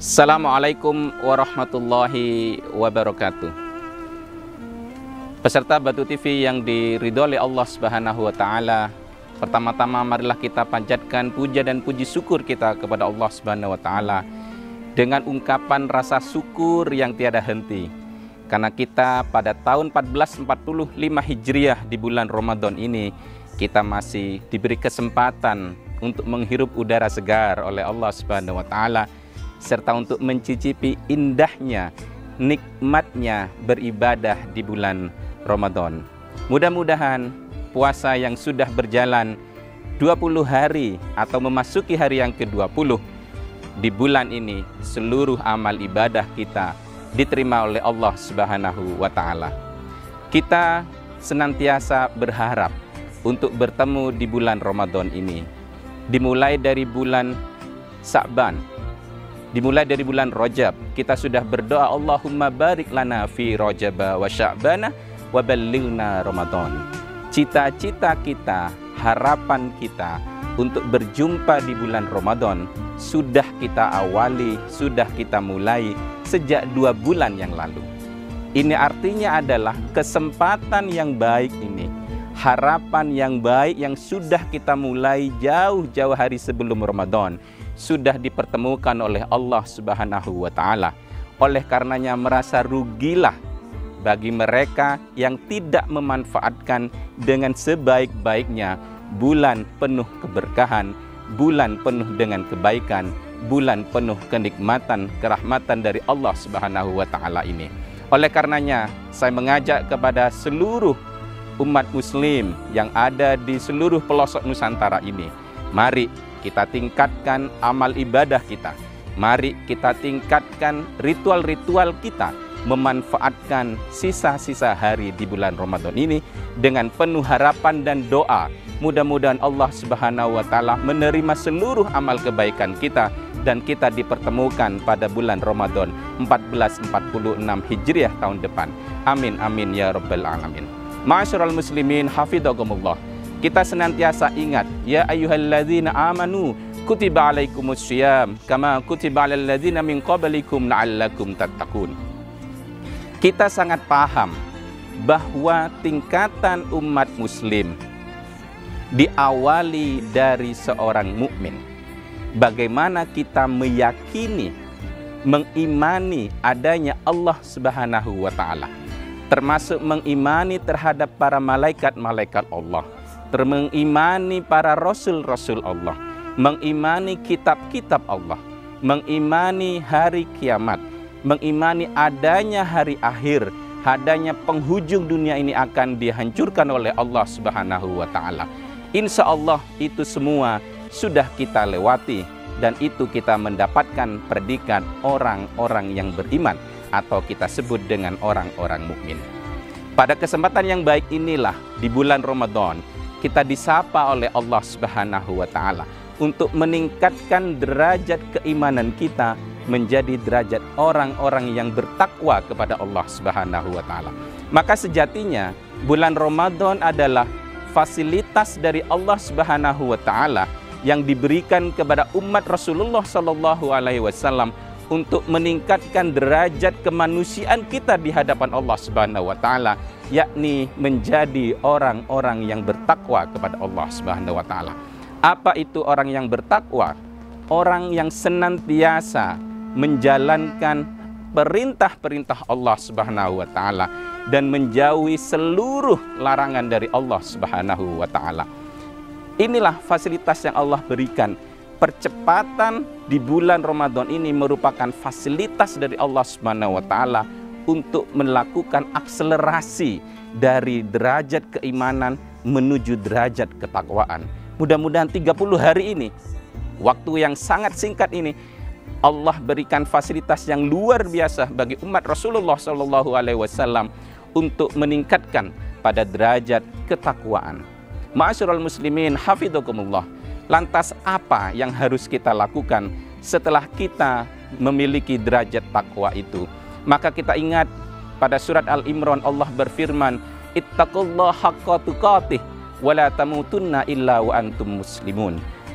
Assalamualaikum warahmatullahi wabarakatuh. Peserta Batu TV yang diridhoi oleh Allah Subhanahu wa taala, pertama-tama marilah kita panjatkan puja dan puji syukur kita kepada Allah Subhanahu wa taala dengan ungkapan rasa syukur yang tiada henti. Karena kita pada tahun 1445 Hijriah di bulan Ramadan ini, kita masih diberi kesempatan untuk menghirup udara segar oleh Allah Subhanahu wa taala, serta untuk mencicipi indahnya, nikmatnya beribadah di bulan Ramadan. Mudah-mudahan puasa yang sudah berjalan 20 hari atau memasuki hari yang ke-20 di bulan ini, seluruh amal ibadah kita diterima oleh Allah Subhanahu wa taala. Kita senantiasa berharap untuk bertemu di bulan Ramadan ini. Dimulai dari bulan Sa'ban, dimulai dari bulan Rajab, kita sudah berdoa, Allahumma barik lana fi Rajaba wa Sya'bana wa ballighna Ramadan. Cita-cita kita, harapan kita untuk berjumpa di bulan Ramadan sudah kita awali, sudah kita mulai sejak 2 bulan yang lalu. Ini artinya adalah kesempatan yang baik ini, harapan yang baik yang sudah kita mulai jauh-jauh hari sebelum Ramadan, sudah dipertemukan oleh Allah Subhanahu wa taala. Oleh karenanya merasa rugilah bagi mereka yang tidak memanfaatkan dengan sebaik-baiknya bulan penuh keberkahan, bulan penuh dengan kebaikan, bulan penuh kenikmatan, kerahmatan dari Allah Subhanahu wa taala ini. Oleh karenanya saya mengajak kepada seluruh umat muslim yang ada di seluruh pelosok Nusantara ini, mari kita tingkatkan amal ibadah kita. Mari kita tingkatkan ritual-ritual kita, memanfaatkan sisa-sisa hari di bulan Ramadan ini dengan penuh harapan dan doa. Mudah-mudahan Allah Subhanahu wa taala menerima seluruh amal kebaikan kita dan kita dipertemukan pada bulan Ramadan 1446 Hijriah tahun depan. Amin amin ya rabbal alamin. Ma'asyiral muslimin hafidhakumullah. Kita senantiasa ingat, ya ayyuhalladzina amanu kutiba alaikumussyiyam kama kutiba alal ladzina min qablikum la'allakum tattaqun. Kita sangat paham bahwa tingkatan umat muslim diawali dari seorang mukmin. Bagaimana kita meyakini, mengimani adanya Allah Subhanahu wa taala, termasuk mengimani terhadap para malaikat-malaikat Allah, mengimani para rasul-rasul Allah, mengimani kitab-kitab Allah, mengimani hari kiamat, mengimani adanya hari akhir, adanya penghujung dunia ini akan dihancurkan oleh Allah Subhanahu wa taala. Insya Allah itu semua sudah kita lewati dan itu kita mendapatkan predikat orang-orang yang beriman atau kita sebut dengan orang-orang mukmin. Pada kesempatan yang baik inilah di bulan Ramadan kita disapa oleh Allah Subhanahu wa taala untuk meningkatkan derajat keimanan kita menjadi derajat orang-orang yang bertakwa kepada Allah Subhanahu wa taala. Maka sejatinya bulan Ramadan adalah fasilitas dari Allah Subhanahu wa taala yang diberikan kepada umat Rasulullah sallallahu alaihi wasallam untuk meningkatkan derajat kemanusiaan kita di hadapan Allah Subhanahu wa taala, yakni menjadi orang-orang yang bertakwa kepada Allah Subhanahu wa taala. Apa itu orang yang bertakwa? Orang yang senantiasa menjalankan perintah-perintah Allah Subhanahu wa taala dan menjauhi seluruh larangan dari Allah Subhanahu wa taala. Inilah fasilitas yang Allah berikan. Percepatan di bulan Ramadan ini merupakan fasilitas dari Allah Subhanahu wa taala untuk melakukan akselerasi dari derajat keimanan menuju derajat ketakwaan. Mudah-mudahan 30 hari ini, waktu yang sangat singkat ini, Allah berikan fasilitas yang luar biasa bagi umat Rasulullah SAW untuk meningkatkan pada derajat ketakwaan. Ma'asyiral muslimin hafidhakumullah. Lantas apa yang harus kita lakukan setelah kita memiliki derajat takwa itu? Maka kita ingat pada surat Al-Imran Allah berfirman, ittaqullaha haqqa tuqatih wa la tamutunna illa wa antum muslimun.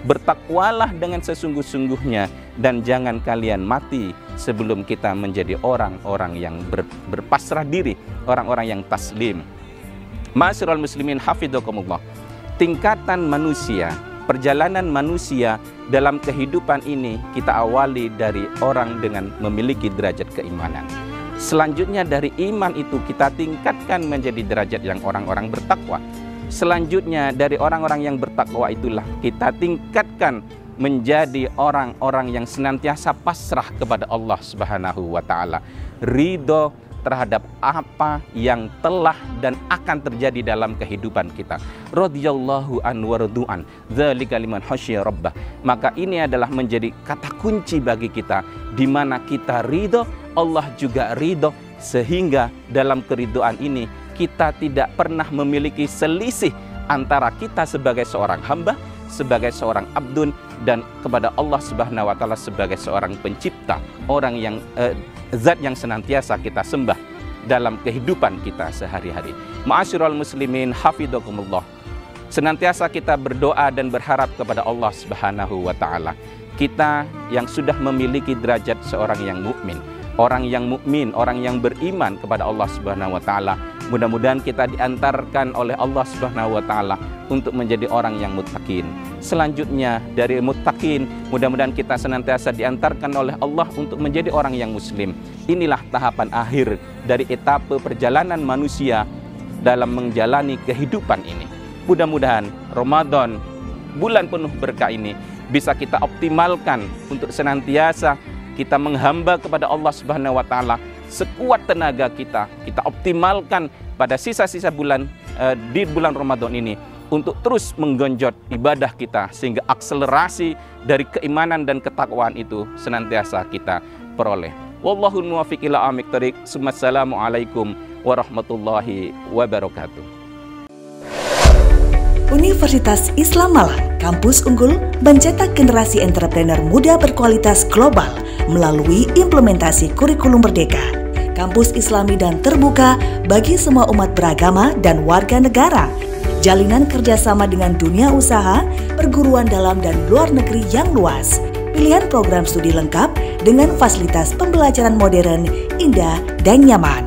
Bertakwalah dengan sesungguh-sungguhnya dan jangan kalian mati sebelum kita menjadi orang-orang yang berpasrah diri, orang-orang yang taslim. Ma'asyiral muslimin hafidhakumullah. Tingkatan manusia, perjalanan manusia dalam kehidupan ini kita awali dari orang dengan memiliki derajat keimanan. Selanjutnya dari iman itu kita tingkatkan menjadi derajat yang orang-orang bertakwa. Selanjutnya dari orang-orang yang bertakwa itulah kita tingkatkan menjadi orang-orang yang senantiasa pasrah kepada Allah Subhanahu wa taala. Ridho terhadap apa yang telah dan akan terjadi dalam kehidupan kita. Radhiyallahu an wa radu'an, dzalika liman khasyiya rabbah. Maka ini adalah menjadi kata kunci bagi kita, di mana kita ridho, Allah juga ridho, sehingga dalam keridhaan ini kita tidak pernah memiliki selisih antara kita sebagai seorang hamba, sebagai seorang abdun, dan kepada Allah Subhanahu wa taala sebagai seorang pencipta, orang yang zat yang senantiasa kita sembah dalam kehidupan kita sehari-hari. Ma'asyiral muslimin hafidhakumullah. Senantiasa kita berdoa dan berharap kepada Allah Subhanahu wa taala. Kita yang sudah memiliki derajat seorang yang mukmin, orang yang mukmin, orang yang beriman kepada Allah Subhanahu wa taala, mudah-mudahan kita diantarkan oleh Allah Subhanahu wa taala untuk menjadi orang yang muttaqin. Selanjutnya dari muttaqin, mudah-mudahan kita senantiasa diantarkan oleh Allah untuk menjadi orang yang muslim. Inilah tahapan akhir dari etape perjalanan manusia dalam menjalani kehidupan ini. Mudah-mudahan Ramadan, bulan penuh berkah ini, bisa kita optimalkan untuk senantiasa kita menghamba kepada Allah Subhanahu wa taala sekuat tenaga kita. Kita optimalkan pada sisa-sisa bulan di bulan Ramadan ini untuk terus menggenjot ibadah kita, sehingga akselerasi dari keimanan dan ketakwaan itu senantiasa kita peroleh. Wallahu muwaffiq ila aqwamit thoriq. Assalamualaikum warahmatullahi wabarakatuh. Universitas Islam Malang, kampus unggul mencetak generasi entrepreneur muda berkualitas global melalui implementasi kurikulum merdeka. Kampus Islami dan terbuka bagi semua umat beragama dan warga negara. Jalinan kerjasama dengan dunia usaha, perguruan dalam dan luar negeri yang luas. Pilihan program studi lengkap dengan fasilitas pembelajaran modern, indah, dan nyaman.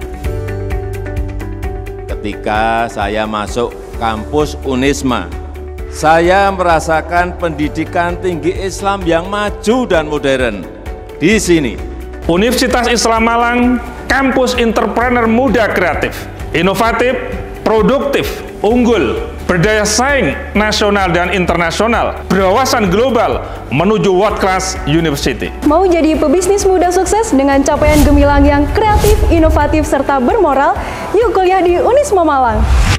Ketika saya masuk kampus Unisma, saya merasakan pendidikan tinggi Islam yang maju dan modern. Di sini, Universitas Islam Malang, kampus entrepreneur muda kreatif, inovatif, produktif, unggul, berdaya saing nasional dan internasional, berwawasan global menuju world class university. Mau jadi pebisnis muda sukses dengan capaian gemilang yang kreatif, inovatif, serta bermoral? Yuk kuliah di Unisma Malang.